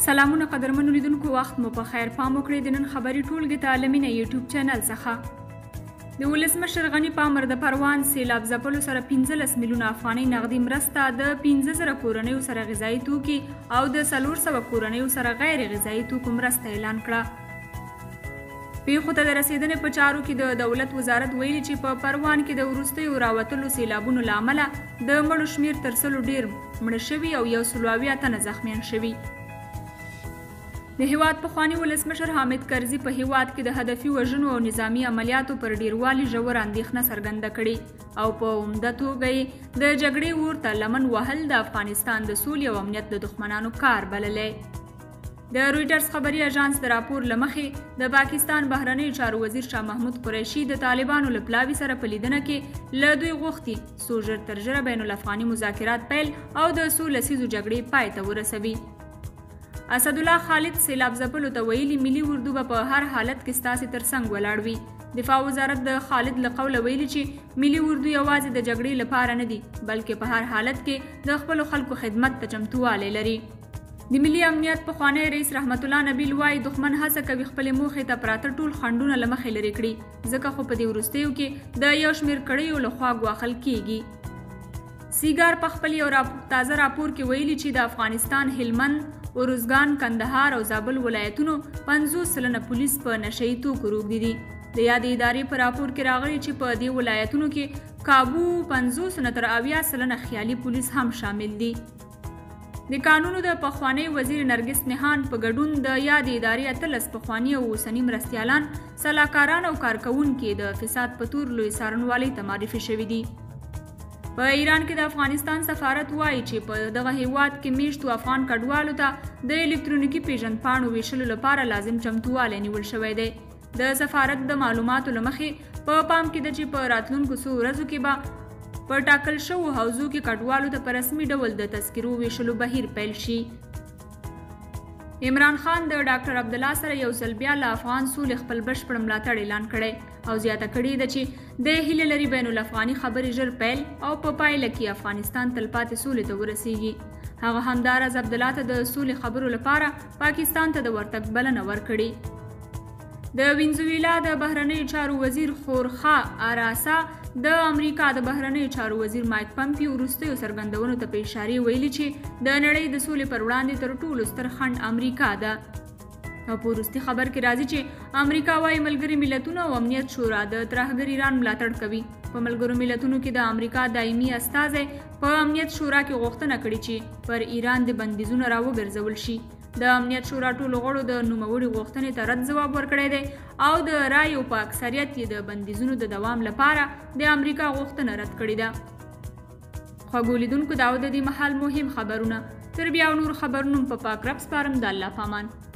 سلامونه قدرمنو لیدونکو، وخت مو په خیر. پام وکړئ د نن خبري ټولګې ته له مینه یوټیوب چینل څخه. د ولسمشر غني پامر د پروان سیلاب ځپلو سره 15 میلیونه افغانۍ نغدي مرسته د 15,000 کورنیو سره غذایي توکي او د 400 کورنیو سره غیر غذایي توکو مرسته اعلان کړه. پیښو ته د رسیدنې په چارو کې د دولت وزارت ویلي چې په پروان کې د وروستیو راوتلو سیلابونو له امله د مړو شمېر تر 100 ډېر مړه شوي او 180 تنه زخمیان شوي. د هیواد پخواني ولسمشر حامد کرزي په هیواد کې د هدفي وژنو او نظامي عملیاتو پر ډیروالي ژوره اندېښنه څرګنده کړې او په عمده توګه یې د جګړې اور ته لمن وهل د افغانستان د سولې او امنیت د دښمنانو کار بللی. د رویټرز خبري اژانس د راپور له مخې د پاکستان بهرنیو چارو وزیر شاه محمود قریشي د طالبانو له پلاوي سره په لیدنه کې له دوی غوښتي څو ژر تر ژره بین الافغاني مذاکرات پیل او د څو لسیزو جګړې پای ته ورسوي. اسدالله خالد سیلاب ځپلو ته ویلي ملي اردو به په هر حالت کې ستاسې تر څنګ ولاړ وي. دفاع وزارت د خالد له قوله ویلي چې ملي اردو یوازې د جګړې لپاره نه دي بلکې په هر حالت کې د خپلو خلکو خدمت ته چمتووالی لري. د ملي امنیت پخوانی رئیس رحمت الله نبیل وایي دښمن هڅه کوي خپلې موخې ته پراته ټول خنډونه له مخې لرې کړي، ځکه خو په دې وروستیو کې د یو شمېر کړیو له خوا ګواښل کیږي. سیګار په خپل یو تازه راپور کې ویلي چې د افغانستان هلمند، اروزګان، کندهار او زابل ولایتونو 50% پولیس په نشهیي توکو روږدي دي. د یادې ادارې په راپور کې راغلي چې په دې ولایتونو کې کابو 50 تر 80% خیالي پولیس هم شامل دي. د قانونو د پخوانی وزیر نرګس نهان په ګډون د یادې ادارې 13 پخواني او اوسني مرستیالان، سلاکاران او کارکوونکي د فساد په تور لوی څارنوالۍ ته معرفي شوي دي. په ایران کې د افغانستان سفارت وایي چې په دغه هیواد کې میشتو افغان کډوالو ته د الکترونیکي پیژندپاڼو ویشلو لپاره لازم چمتووالی نیول شوی دی. د سفارت د معلوماتو له مخې په پام کې ده چې په راتلونکو څو ورځو کې به په ټاکل شوو حوزو کې کډوالو ته په رسمي ډول د تذکرو ویشلو بهیر پیل شي. عمران خان د ډاکټر عبدالله سره یو ځل بیا له افغان سولې خپل بشپړ ملاتړ اعلان کړی او زیاته کړې ده چې د هیله لري بین الافغاني خبرې ژر پیل او په پایله کې افغانستان تلپاتې سولې ته ورسیږي. هغه همداراز عبدالله ته د سولې خبرو لپاره پاکستان ته د ورتګ بلنه ورکړې. د وینزویلا د بهرنیو چارو وزیر خورخه آراسا د امریکا د بهرنیو چارو وزیر مایک پمپیو وروستیو څرګندونو ته په اشارې ویلي چې د نړۍ د سولې پر وړاندې تر ټولو ستر خنډ امریکا ده. او په وروستي خبر کې راځي چې امریکا وايي ملګري ملتونه او امنیت شورا د ترهګر ایران ملاتړ کوي. په ملګرو ملتونو کې د امریکا دایمي استازی په امنیت شورا کې غوښتنه کړې چې پر ایران د بندیزونو راوګرځول شي. د امنیت شورا ټولو غړو د نوموړي غوښتنې ته رد ځواب ورکړی دی او د رایو په اکثریت یې د بندیزونو د دوام لپاره د امریکا غوښتنه رد کړې ده. خوږو لیدونکو، دا د دې مهال مهم خبرونه. تر بیا نور خبرونه په پاک رب سپارم. د الله پامان.